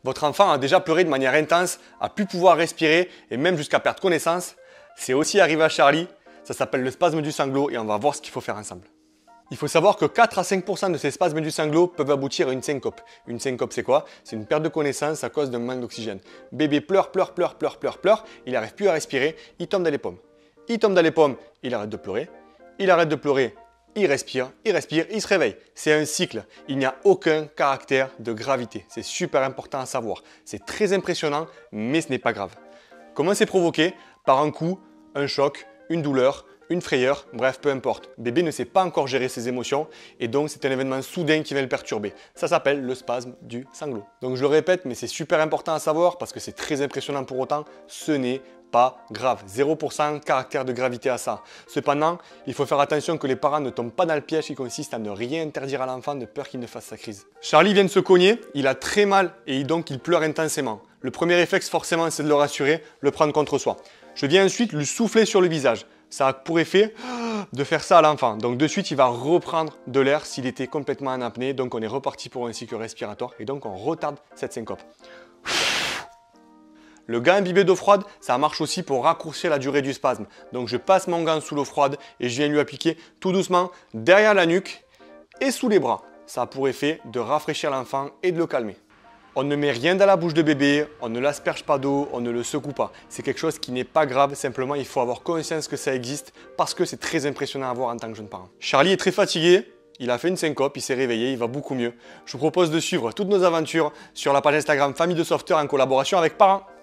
Votre enfant a déjà pleuré de manière intense, a pu pouvoir respirer et même jusqu'à perdre connaissance. C'est aussi arrivé à Charlie, ça s'appelle le spasme du sanglot et on va voir ce qu'il faut faire ensemble. Il faut savoir que 4 à 5% de ces spasmes du sanglot peuvent aboutir à une syncope. Une syncope, c'est quoi? C'est une perte de connaissance à cause d'un manque d'oxygène. Bébé pleure, pleure, pleure, pleure, pleure, pleure, il n'arrive plus à respirer, il tombe dans les pommes. Il tombe dans les pommes, il arrête de pleurer. Il arrête de pleurer, il respire, il se réveille. C'est un cycle. Il n'y a aucun caractère de gravité. C'est super important à savoir. C'est très impressionnant, mais ce n'est pas grave. Comment c'est provoqué? Par un coup, un choc, une douleur, une frayeur, bref, peu importe. Bébé ne sait pas encore gérer ses émotions et donc c'est un événement soudain qui va le perturber. Ça s'appelle le spasme du sanglot. Donc je le répète, mais c'est super important à savoir parce que c'est très impressionnant pour autant, ce n'est pas grave. 0% caractère de gravité à ça. Cependant, il faut faire attention que les parents ne tombent pas dans le piège qui consiste à ne rien interdire à l'enfant de peur qu'il ne fasse sa crise. Charlie vient de se cogner, il a très mal et donc il pleure intensément. Le premier réflexe forcément c'est de le rassurer, le prendre contre soi. Je viens ensuite lui souffler sur le visage. Ça a pour effet de faire ça à l'enfant. Donc de suite, il va reprendre de l'air s'il était complètement en apnée. Donc on est reparti pour un cycle respiratoire et donc on retarde cette syncope. Le gant imbibé d'eau froide, ça marche aussi pour raccourcir la durée du spasme. Donc je passe mon gant sous l'eau froide et je viens lui appliquer tout doucement derrière la nuque et sous les bras. Ça a pour effet de rafraîchir l'enfant et de le calmer. On ne met rien dans la bouche de bébé, on ne l'asperge pas d'eau, on ne le secoue pas. C'est quelque chose qui n'est pas grave, simplement il faut avoir conscience que ça existe parce que c'est très impressionnant à voir en tant que jeune parent. Charlie est très fatigué, il a fait une syncope, il s'est réveillé, il va beaucoup mieux. Je vous propose de suivre toutes nos aventures sur la page Instagram Famille de Sauveteurs en collaboration avec Parents.